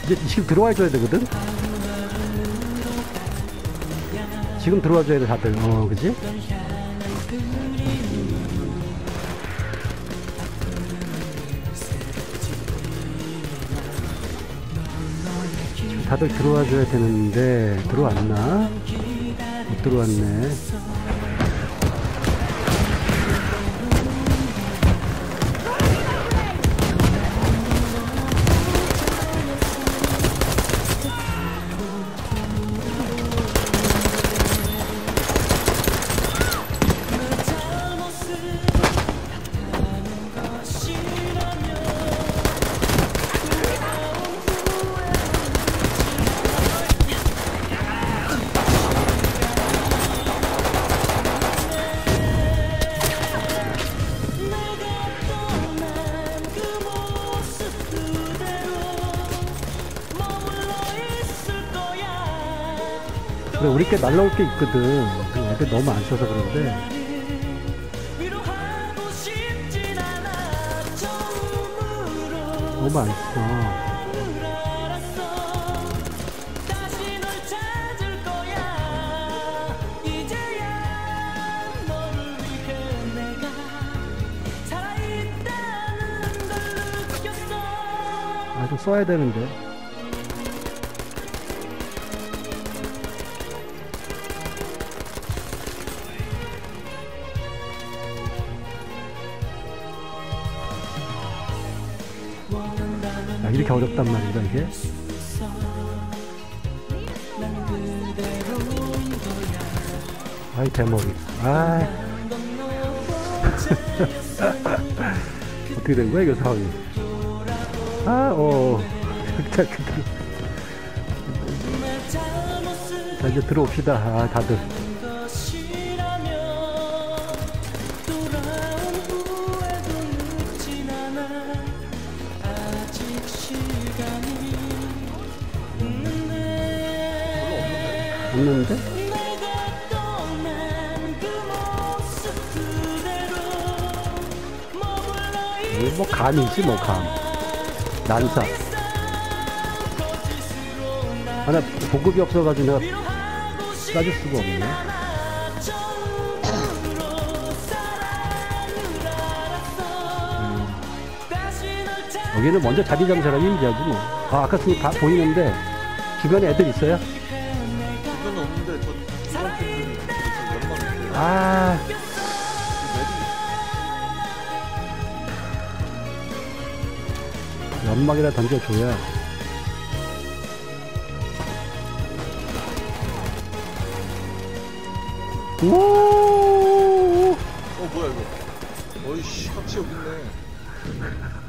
이제 지금 들어와 줘야 되거든? 지금 들어와 줘야 돼, 다들. 그지? 다들 들어와 줘야 되는데, 들어왔나? 못 들어왔네. 그래, 우리 꽤 날라올 게 있거든. 애들 너무 안 써서 그런데. 너무 안 써. 아, 좀 써야 되는데. 아, 이렇게 어렵단 말인가 이게? 아이 대머리. 아 어떻게 된 거야 이거 상황이? 자 이제 들어옵시다. 다들. 없는데? 뭐 감이지 뭐 감. 난사. 아, 나 보급이 없어가지고 내가 싸줄 수가 없네. 여기는 먼저 자리 잡은 사람이 임지하지 뭐. 아, 아까 다 보이는데 주변에 애들 있어요? 주변에 없는데 저 연막인데. 아. 연막이라 던져줘야. 오! 뭐야 이거? 어이씨, 확실히 여기 있네.